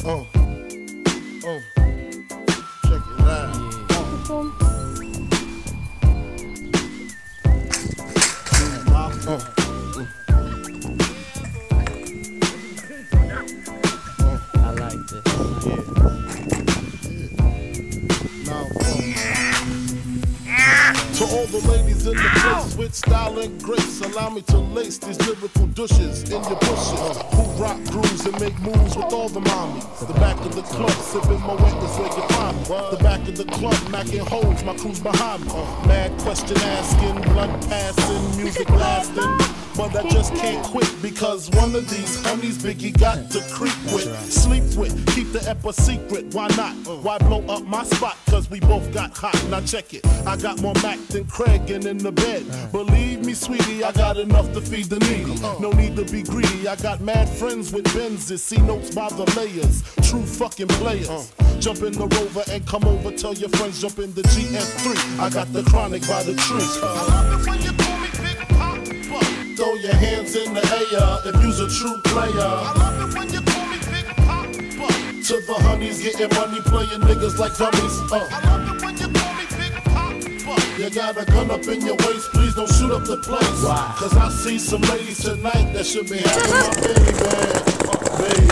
Check it out. I like this. To all the ladies in the place with style and grace, allow me to lace these lyrical douches in your bushes. Who rock grooves and make moves with all the mommies. The back of the club, sipping my wet is where you find me. The back of the club, macking holes, my crew's behind me. Mad question asking, blunt passing, music lasting. But I just can't quit because one of these honeys Biggie got to creep with, sleep with, keep the ep a secret. Why not? Why blow up my spot? Cause we both got hot. Now check it. I got more Mac than Craig and in the bed. Believe me, sweetie, I got enough to feed the needy. No need to be greedy. I got mad friends with Benzes. See notes by the layers. True fucking players. Jump in the Rover and come over. Tell your friends jump in the GM3. I got the chronic by the tree. I love it when you call me Big Papa. Throw your hands in the air if you's a true player. I love it when you call me Big Papa. To the honeys getting money, playing niggas like dummies. I love it when you call me Big Papa. You got a gun up in your waist, please don't shoot up the place. Why? Cause I see some ladies tonight that should be having my baby.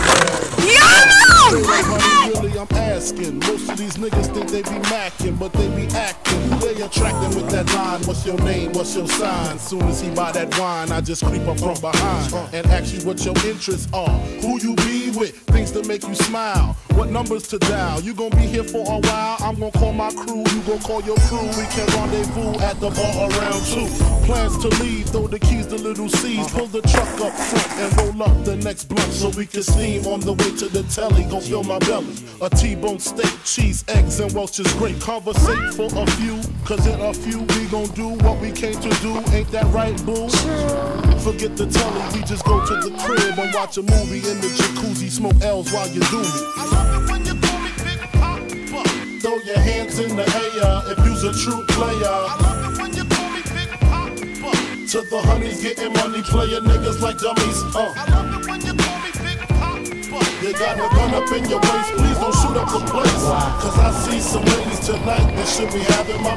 Really, I'm asking. Most of these niggas think they be macking, but they be acting. Who they attracting with that line? What's your name? What's your sign? Soon as he buy that wine, I just creep up from behind and ask you what your interests are. Who you be with? Things to make you smile. What numbers to dial? You gon' be here for a while. I'm gon' call my crew. You gon' call your crew. We can rendezvous at the bar around 2. Plans to leave. Throw the keys to little C's. Pull the truck up front and roll up the next blunt so we can steam on the way to the telly. Gon' fill my belly. A T-bone steak, cheese, eggs, and Welch's grape. Conversate for a few, cause in a few we gon' do what we came to do. Ain't that right, boo? Forget the telly, we just go to the crib and watch a movie in the jacuzzi. Smoke L's while you do me. I love it when you call me Big Papa. Throw your hands in the air if you's a true player. I love it when you call me Big Papa. To the honeys getting money, playing niggas like dummies. I love it when you call me Big Papa. You got a gun up in your waist, please don't shoot up the place. Cause I see some ladies tonight that should be having my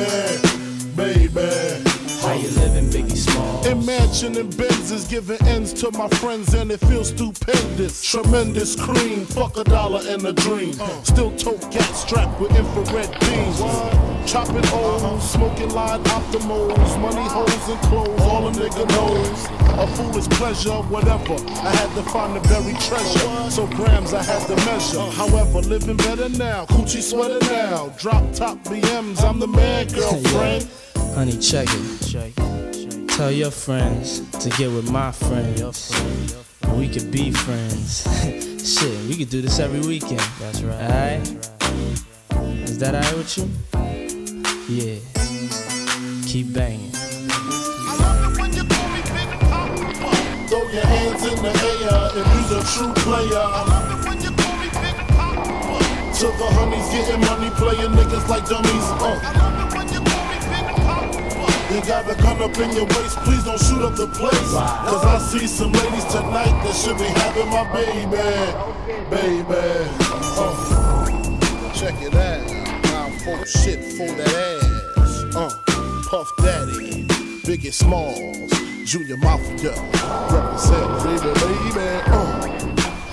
baby. How you living, Biggie Small? In mansion and Benzes, giving ends to my friends and it feels stupendous. Tremendous cream, fuck $1 and a dream. Still tote gat strapped with infrared beams. Chopping O's, smoking line optimals, money holes and clothes, all a nigga knows. A foolish pleasure, whatever. I had to find the buried treasure, so grams I had to measure. However, living better now, coochie sweater now. Drop top BMs, I'm the man, girlfriend. Honey, check it. Tell your friends to get with my friends. We could be friends. Shit, we could do this every weekend. That's right. Alright? Is that alright with you? Yeah. Keep banging. I love it when you call me Big Papa. Throw your hands in the air if you's a true player. I love it when you call me Big Papa. To the honeys getting money, playing niggas like dummies. I love it when you call me Big Papa. You got a gun up in your waist, please don't shoot up the place. Cause I see some ladies tonight that should be having my baby. Check it out. Full shit for that ass. Puff Daddy, Biggie Smalls, Junior Mafia, represent, baby.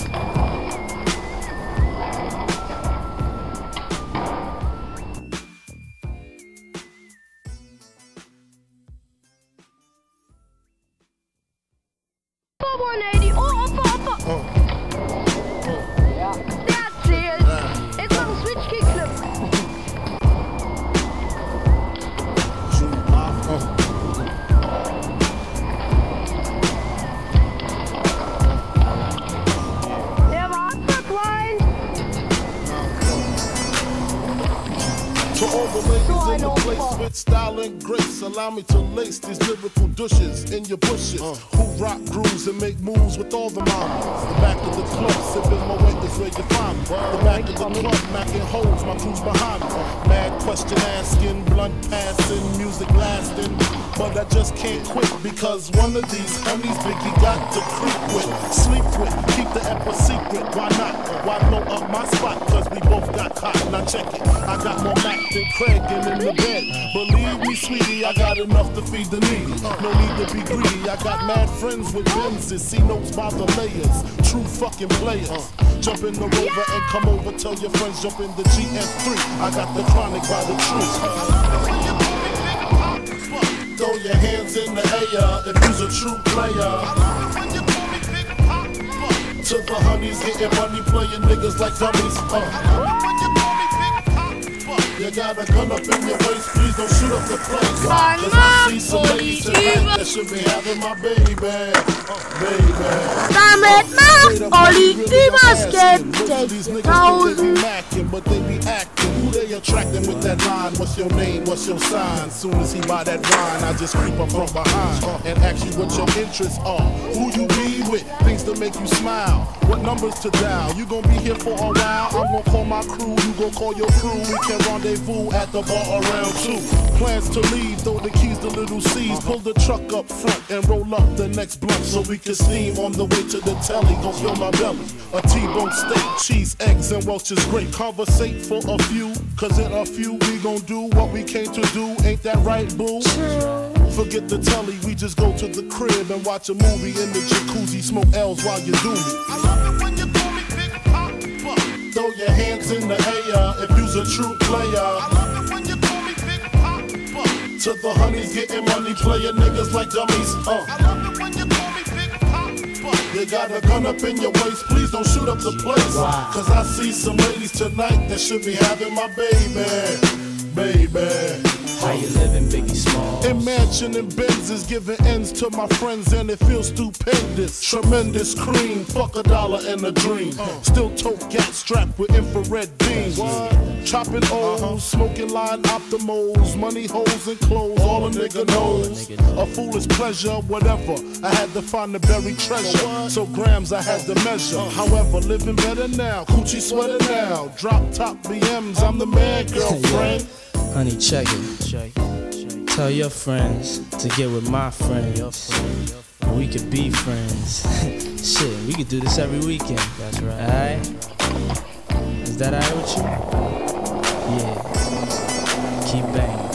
To all the ladies in the place with style and grace, allow me to lace these lyrical douches in your bushes. Who rock grooves and make moves with all the mommies. The back of the club, sipping my weight is where you find me. The back of the club, macking holes, my crew's behind me. Mad question asking, blunt passing, music lasting. But I just can't quit because one of these honeys Biggie got to creep with, sleep with, keep the ep a secret. Why not? Why Now check it, I got more Mac than Craig and in the bed. Believe me, sweetie, I got enough to feed the needy. No need to be greedy, I got mad friends with Benzes. See notes by the layers, true fucking players. Jump in the Rover and come over, tell your friends jump in the GS3. I got the chronic by the tree. Throw your hands in the air if you's a true player. To the honeys, getting money, playing niggas like dummies. You got a gun up in your waist, please don't shoot up the place. Cause I see some ladies tonight that should be having my baby. Damit macht Olli Überskip. These niggas think they be macking, but they be acting. Who they attracting with that line? What's your name? What's your sign? Soon as he buy that wine, I just creep up from behind and ask you what your interests are. Who you be with? Things to make you smile. What numbers to dial? You gon' be here for a while. I'm gon' call my crew. You gon' call your crew. We can rendezvous at the bar around 2. Plans to leave, throw the keys to little C's. Pull the truck up front and roll up the next blunt so we can steam on the way to the telly. Gon' fill my belly. A T-bone steak, cheese, eggs, and Welch's grape. Conversate for a few, cause in a few we gon' do what we came to do. Ain't that right, boo? Forget the telly, we just go to the crib and watch a movie in the jacuzzi. Smoke L's while you do me. I love it when you call me Big Papa. Throw your hands in the air if you's a true player. I love it when you call me Big Papa. To the honeys, getting money, playing niggas like dummies. I love it when you call me Big Papa. You got a gun up in your waist, please don't shoot up the place. Cause I see some ladies tonight that should be having my baby. How you living, Biggie Smalls? In mansion and Benzes, giving ends to my friends and it feels stupendous. Tremendous cream, fuck $1 and a dream. Still tote gat strapped with infrared beams. Chopping O's, smoking line optimals, money holes and clothes, all a nigga knows. A foolish pleasure, whatever. I had to find the buried treasure, so grams I had to measure. However, living better now, coochie sweater now. Drop top BMs, I'm the man, girlfriend. Honey, check it. Tell your friends to get with my friends. And we could be friends. Shit, we could do this every weekend. That's right. Alright? Is that alright with you? Yeah. Keep banging.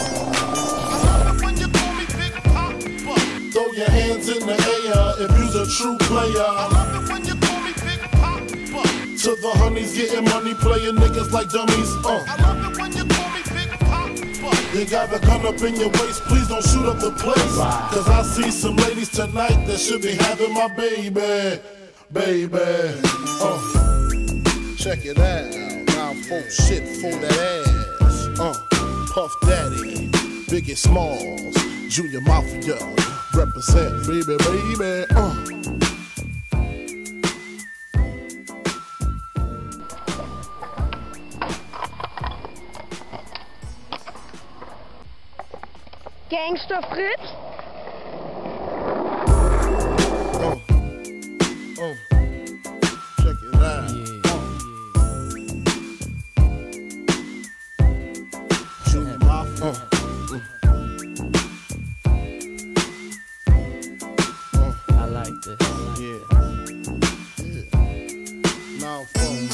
Throw your hands in the air if you's a true player. To the honeys, getting money, playing niggas like dummies. You got a gun up in your waist, please don't shoot up the place. Cause I see some ladies tonight that should be having my baby. Check it out, now folk shit for that ass. Puff Daddy, Biggie Smalls, Junior Mafia, represent baby. Gangster Fritz. Check it out. Junior Mafia. I like this. Yeah. Now, folks.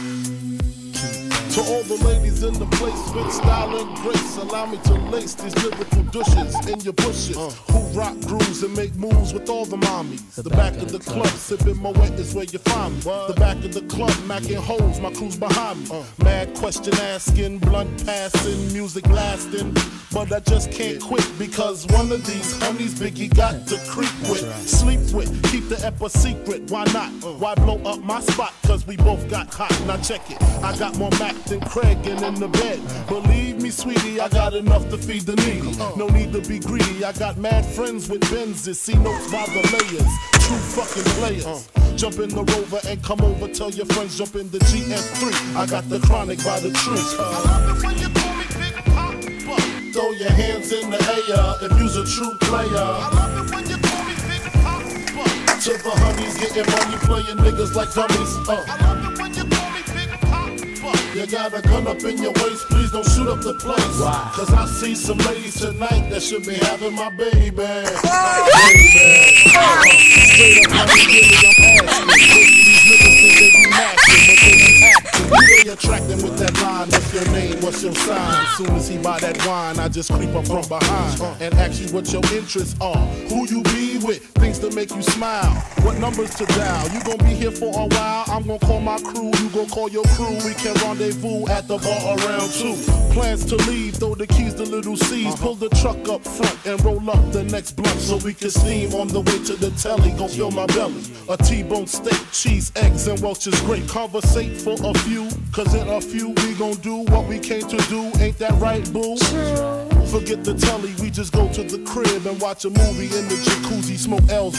To all the ladies in the place with style and grace, allow me to lace these lyrical douches in your bushes. Who rock grooves and make moves with all the mommies. The back of the club, sipping Moet is where you find me. The back of the club, macking holes, my crew's behind me. Mad question asking, blunt passing, music lasting. But I just can't quit because one of these honeys Biggie got to creep with, sleep with, keep the ep a secret. Why not? Why blow up my spot? Cause we both got hot. Now check it, I got more Mac than Craig and in the bed. Believe me, sweetie, I got enough to feed the needy. No need to be greedy, I got mad friends with Benzes. See notes by the layers, true fucking players. Jump in the Rover and come over, tell your friends jump in the GS3. I got the chronic by the tree. Throw your hands in the air if you's a true player. To the honeys, getting money, playing niggas like dummies. You got a gun up in your waist, please don't shoot up the place. Cause I see some ladies tonight that should be having my baby. Straight up, honey, really, I'm asking. These niggas think they be macking, but they be acting. Who they attracting with that line? If your flashing signs. Soon as he buy that wine, I just creep up from behind and ask you what your interests are, who you be with, things to make you smile, what numbers to dial. You gon' be here for a while, I'm gon' call my crew, you gon' call your crew. We can rendezvous at the bar around 2. Plans to leave, throw the keys to little C's, pull the truck up front and roll up the next blunt so we can steam on the way to the telly. Gon' fill my belly, a T-bone steak, cheese, eggs, and Welch's grape. Conversate for a few, cause in a few we gon' do what we came to do. Ain't that right, boo? Forget the telly, we just go to the crib and watch a movie in the jacuzzi, smoke L's